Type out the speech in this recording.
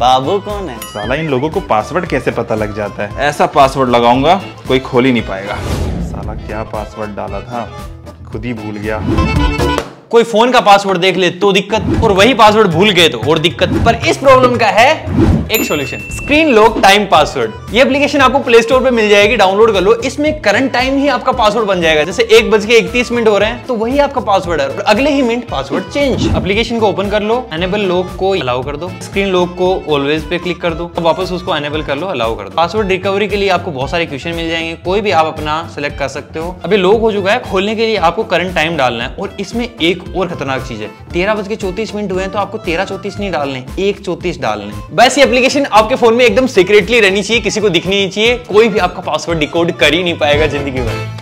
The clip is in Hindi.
बाबू कौन है? साला इन लोगों को पासवर्ड कैसे पता लग जाता है? ऐसा पासवर्ड लगाऊंगा कोई खोल ही नहीं पाएगा। साला क्या पासवर्ड डाला था, खुद ही भूल गया। कोई फोन का पासवर्ड देख ले तो दिक्कत, और वही पासवर्ड भूल गए तो और दिक्कत। पर इस प्रॉब्लम का है एक solution, screen lock time password. ये एप्लीकेशन आपको प्ले स्टोर पे मिल जाएगी, डाउनलोड कर लो। इसमें करंट टाइम ही आपका पासवर्ड बन जाएगा। जैसे 1:31 हो रहे हैं तो वही आपका पासवर्ड है, और अगले ही मिनट पासवर्ड चेंज। एप्लीकेशन को ओपन कर लो, एनेबल लॉक को अलाउ कर दो, स्क्रीन लॉक को ऑलवेज पे क्लिक कर दो, वापस उसको एनेबल कर लो, अलाउ कर दो। पासवर्ड रिकवरी के लिए आपको बहुत सारे क्वेश्चन मिल जाएंगे, कोई भी आप अपना सेलेक्ट कर सकते हो। अभी लॉक हो चुका है, खोलने के लिए आपको करंट टाइम डालना है। और इसमें एक और खतरनाक चीज है, 13:34 हुए हैं तो आपको 13:34 नहीं डालने, 1:34 डालने। बस ये एप्लीकेशन आपके फोन में एकदम सीक्रेटली रहनी चाहिए, किसी को दिखनी नहीं चाहिए। कोई भी आपका पासवर्ड डिकोड कर ही नहीं पाएगा जिंदगी भर।